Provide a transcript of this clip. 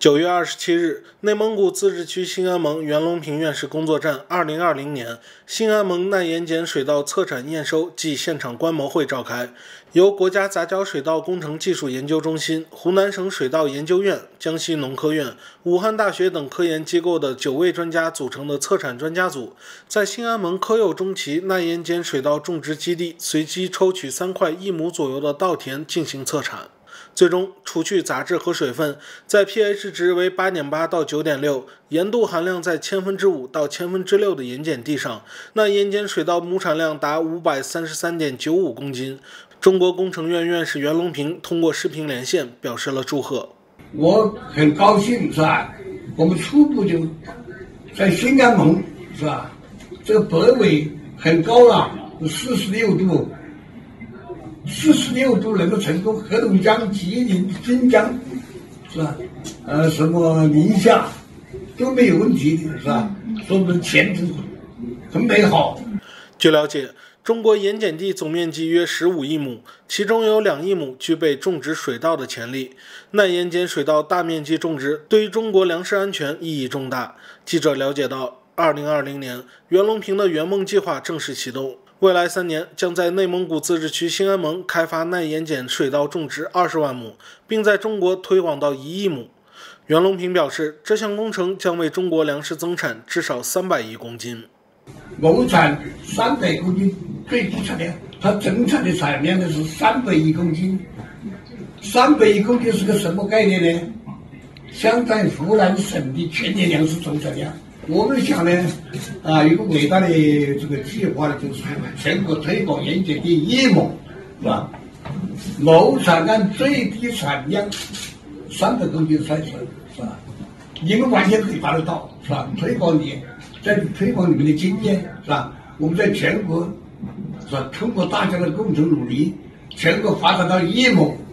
9月27日，内蒙古自治区兴安盟袁隆平院士工作站2020年兴安盟耐盐碱水稻测产验收暨现场观摩会召开，由国家杂交水稻工程技术研究中心、湖南省水稻研究院、江西农科院、武汉大学等科研机构的9位专家组成的测产专家组，在兴安盟科幼中期耐盐碱水稻种植基地随机抽取3块1亩左右的稻田进行测产。最终除去杂质和水分，在 pH 值为 8.8 到 9.6， 盐度含量在5%到6%的盐碱地上，耐盐碱水稻亩产量达 533.95 公斤。中国工程院院士袁隆平通过视频连线表示了祝贺。 我很高兴，是吧？我们初步就在兴安盟，是吧？这个北纬很高了，46度。46度能够成功，黑龙江、吉林、新疆，是吧？什么宁夏都没有问题的，是吧？说我们前途很美好。 据了解，中国盐碱地总面积约15亿亩，其中有2亿亩具备种植水稻的潜力。耐盐碱水稻大面积种植对于中国粮食安全意义重大。记者了解到，2020年，袁隆平的圆梦计划正式启动。未来3年将在内蒙古自治区兴安盟开发耐盐碱水稻种植20万亩，并在中国推广到1亿亩。袁隆平表示，这项工程将为中国粮食增产至少300亿公斤。 亩产300公斤，最低产量，它增产的产量呢是300亿公斤。300亿公斤是个什么概念呢？相当于湖南省的全年粮食总产量。我们想呢，有个伟大的这个计划呢，就是全国推广盐碱地1亿亩，是吧？亩产按最低产量300公斤算是吧？你们完全可以达得到，是吧？推广你们的经验，是吧？我们在全国，是吧？通过大家的共同努力，全国发展到1亿亩。